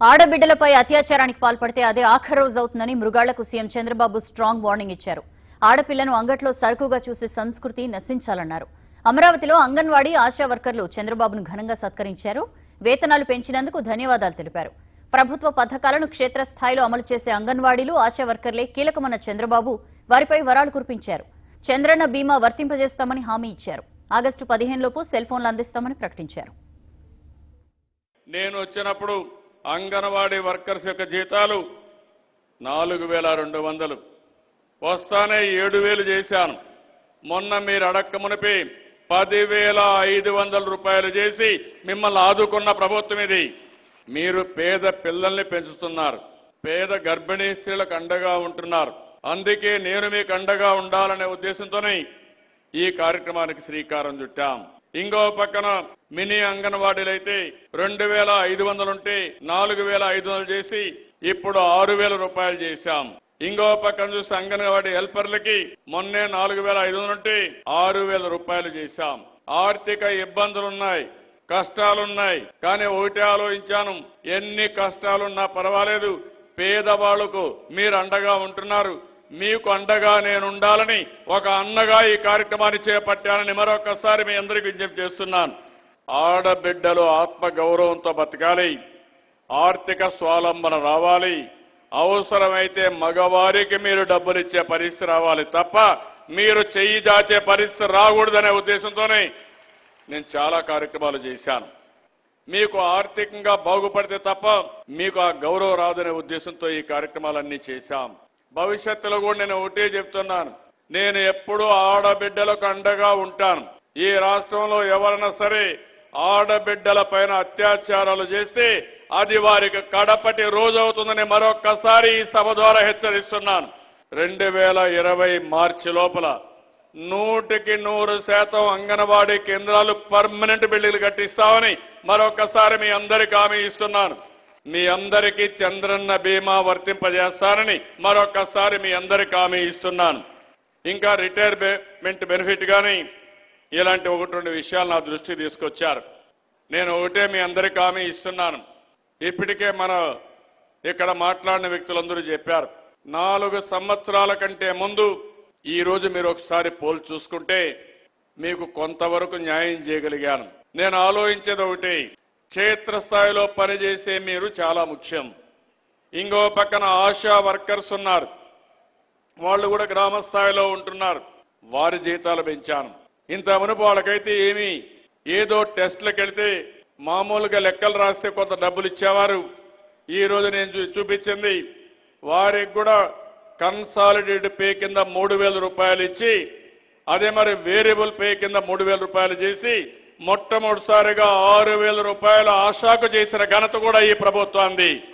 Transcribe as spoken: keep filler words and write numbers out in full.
ఆడబిడ్డలపై అత్యాచారానికి పాల్పడితే అదే ఆఖరి రోజు అవుతుందని మృగాళ్లకు సీఎం చంద్రబాబు స్ట్రాంగ్ వార్నింగ్ ఇచ్చారు. ఆడపిల్లను అంగట్లో సరుకుగా చూసే సంస్కృతి నశించాలన్నారు. అమరావతిలో అంగన్వాడీ ఆశా వర్కర్లు చంద్రబాబును ఘనంగా సత్కరించారు. వేతనాలు పెంచినందుకు ధన్యవాదాలు తెలిపారు. ప్రభుత్వ పథకాలను క్షేత్రస్థాయిలో అమలు చేసే అంగన్వాడీలు ఆశా వర్కర్లే కీలకమన్న చంద్రబాబు వారిపై వరాలు కురిపించారు. చంద్రన్న బీమా వర్తింపజేస్తామని హామీ ఇచ్చారు. ఆగస్టు పదిహేను లోపు సెల్ ఫోన్లు అందిస్తామని ప్రకటించారు. నేను వచ్చినప్పుడు అంగన్వాడీ వర్కర్స్ యొక్క జీతాలు నాలుగు వేల రెండు వందలు వస్తానే ఏడు వేలు చేశాను. మొన్న మీరు అడక్క మునిపి పదివేల ఐదు వందల రూపాయలు చేసి మిమ్మల్ని ఆదుకున్న ప్రభుత్వం ఇది. మీరు పేద పిల్లల్ని పెంచుతున్నారు, పేద గర్భిణీ స్త్రీలకు అండగా ఉంటున్నారు. అందుకే నేను మీకు అండగా ఉండాలనే ఉద్దేశంతోనే ఈ కార్యక్రమానికి శ్రీకారం చుట్టాం. ఇంకో పక్కన మినీ అంగన్వాడీలు అయితే రెండు వేల ఐదు వందలుంటే నాలుగు వేల ఐదు వందలు చేసి ఇప్పుడు ఆరు వేల రూపాయలు చేశాం. ఇంకో పక్కన చూసి అంగన్వాడీ హెల్పర్లకి మొన్నే నాలుగు వేల ఐదు వందలుంటే ఆరు వేల రూపాయలు చేశాం. ఆర్థిక ఇబ్బందులున్నాయి, కష్టాలున్నాయి. కానీ ఒకటి ఆలోచించాను, ఎన్ని కష్టాలున్నా పర్వాలేదు, పేదవాళ్లకు మీరు అండగా ఉంటున్నారు, మీకు అండగా నేను ఉండాలని ఒక అన్నగా ఈ కార్యక్రమాన్ని చేపట్టానని మరొకసారి మీ అందరికీ విజ్ఞప్తి చేస్తున్నాను. ఆడబిడ్డలు ఆత్మ గౌరవంతో బతకాలి, ఆర్థిక స్వావలంబన రావాలి, అవసరమైతే మగవారికి మీరు డబ్బులు ఇచ్చే పరిస్థితి రావాలి తప్ప మీరు చెయ్యి దాచే పరిస్థితి రాకూడదనే ఉద్దేశంతోనే నేను చాలా కార్యక్రమాలు చేశాను. మీకు ఆర్థికంగా బాగుపడితే తప్ప మీకు ఆ గౌరవం రాదనే ఉద్దేశంతో ఈ కార్యక్రమాలన్నీ చేశాం. భవిష్యత్తులో కూడా నేను ఒకటే చెప్తున్నాను, నేను ఎప్పుడూ ఆడబిడ్డలకు అండగా ఉంటాను. ఈ రాష్ట్రంలో ఎవరైనా సరే ఆడబిడ్డల పైన అత్యాచారాలు చేస్తే అది వారికి కడపటి రోజు అవుతుందని మరొక్కసారి ఈ సభ ద్వారా హెచ్చరిస్తున్నాను. రెండు వేల ఇరవై మార్చి లోపల నూటికి నూరు శాతం అంగన్వాడీ కేంద్రాలు పర్మనెంట్ బిల్డింగ్లు కట్టిస్తామని మరొకసారి మీ అందరికీ హామీ ఇస్తున్నాను. మీ అందరికీ చంద్రన్న బీమా వర్తింపజేస్తానని మరొకసారి మీ అందరికీ హామీ ఇస్తున్నాను. ఇంకా రిటైర్మెంట్ బెనిఫిట్ కానీ ఇలాంటి ఒకటి రెండు విషయాలు నా దృష్టికి తీసుకొచ్చారు. నేను ఒకటే మీ అందరికీ హామీ ఇస్తున్నాను. ఇప్పటికే మన ఇక్కడ మాట్లాడిన వ్యక్తులందరూ చెప్పారు, నాలుగు సంవత్సరాల కంటే ముందు ఈ రోజు మీరు ఒకసారి పోల్ చూసుకుంటే మీకు కొంతవరకు న్యాయం చేయగలిగాను. నేను ఆలోచించేది ఒకటి, క్షేత్రస్థాయిలో పనిచేసే మీరు చాలా ముఖ్యం. ఇంకో పక్కన ఆశా వర్కర్స్ ఉన్నారు, వాళ్ళు కూడా గ్రామ స్థాయిలో ఉంటున్నారు, వారి జీతాలు పెంచాను. ఇంత మునుపు వాళ్ళకైతే ఏమి ఏదో టెస్టులకు వెళ్తే మామూలుగా లెక్కలు రాస్తే కొంత డబ్బులు ఇచ్చేవారు. ఈ రోజు నేను చూపించింది వారికి కూడా కన్సాలిడేటెడ్ పే కింద మూడు వేల రూపాయలు ఇచ్చి అదే మరి వేరియబుల్ పే కింద మూడు వేల రూపాయలు చేసి మొట్టమొదటిసారిగా ఆరు వేల రూపాయల ఆశాకు చేసిన ఘనత కూడా ఈ ప్రభుత్వాన్ని.